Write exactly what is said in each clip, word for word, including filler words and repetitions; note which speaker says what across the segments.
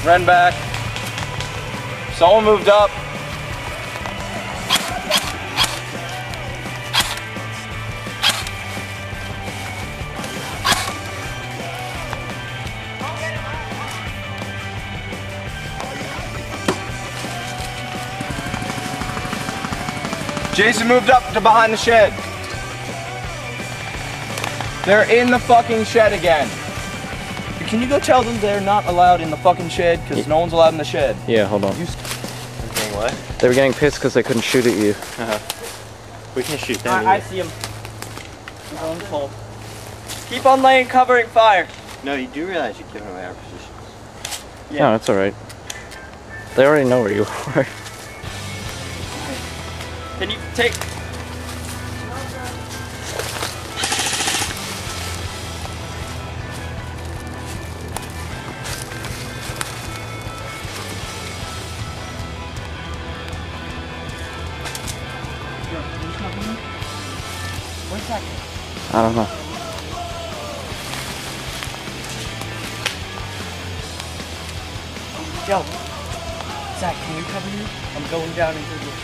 Speaker 1: Ren back. Someone moved up. Jason moved up to behind the shed. They're in the fucking shed again. Can you go tell them they're not allowed in the fucking shed? Because yeah. No one's allowed in the shed.
Speaker 2: Yeah, hold on.
Speaker 1: You
Speaker 3: Saying what?
Speaker 2: They were getting pissed because they couldn't shoot at you.
Speaker 3: Uh-huh. We can shoot them.
Speaker 4: I, I see him. He's on full. Keep on laying covering fire.
Speaker 3: No, you do realize you're giving away our positions.
Speaker 2: Yeah. No, that's alright. They already know where you are.
Speaker 4: Can you take... Where's that?
Speaker 2: I don't know.
Speaker 4: Yo, Zach, can you cover me? I'm going down into the...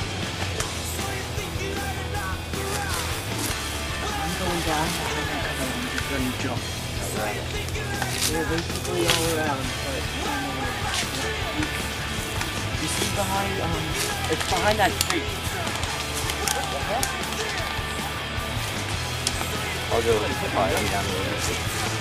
Speaker 4: I'm going down, I'm just gonna jump. Alright. They're basically all around, but I don't know where. You see behind, um, it's behind that tree.
Speaker 3: I'll go quietly down the road.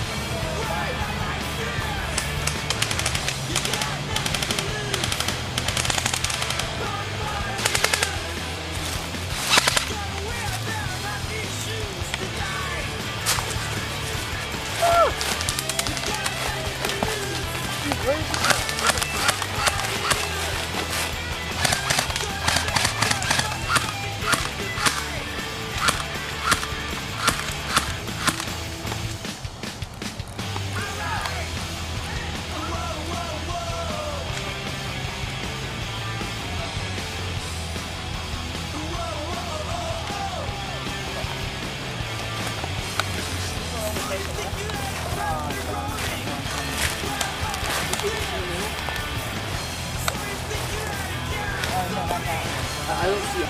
Speaker 4: I don't see it.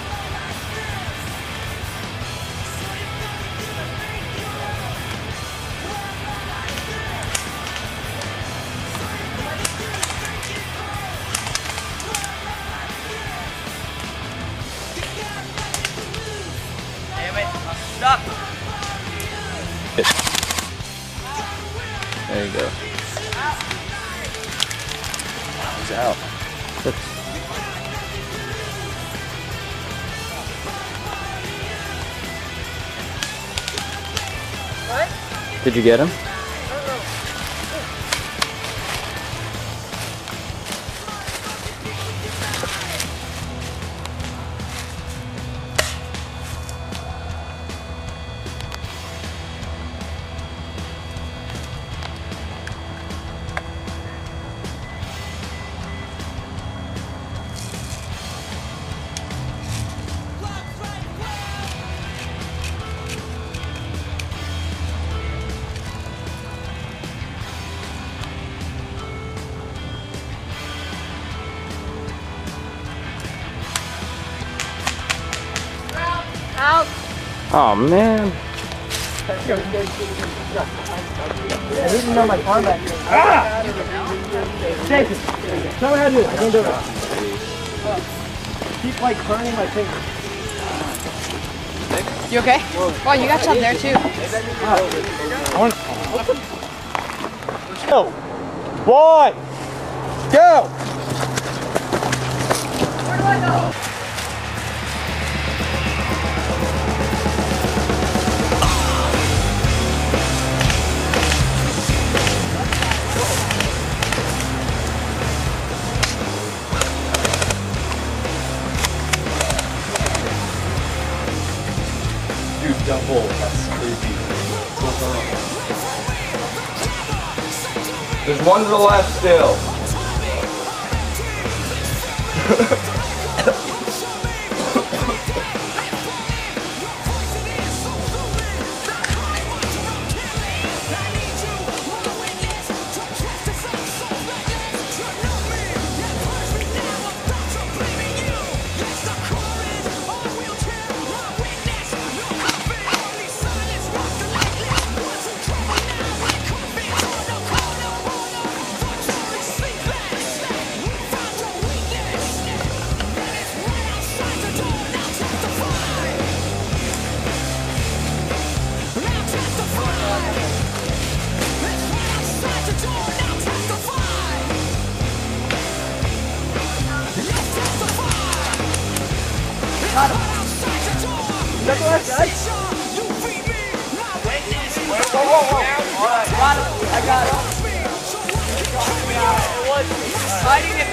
Speaker 4: Damn it, I'm stuck.
Speaker 2: There you go.
Speaker 3: He's out.
Speaker 4: What?
Speaker 2: Did you get him?
Speaker 4: Out.
Speaker 2: Oh man.
Speaker 4: I didn't know my combat. Ah! Jason, tell me how to do it. I can't do it. Keep like burning my fingers.
Speaker 5: You okay? Wow, you got some there too.
Speaker 1: Go. One. Go.
Speaker 5: Where do I go?
Speaker 1: Dude, double. That's creepy. There's one to the left still.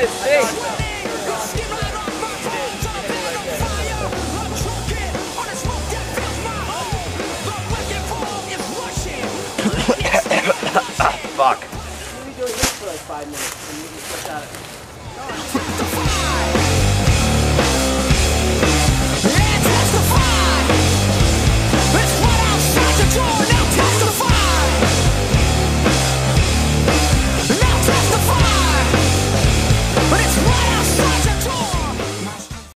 Speaker 1: it stinks. Fuck.
Speaker 4: We'll be doing this for like five minutes and you can switch out.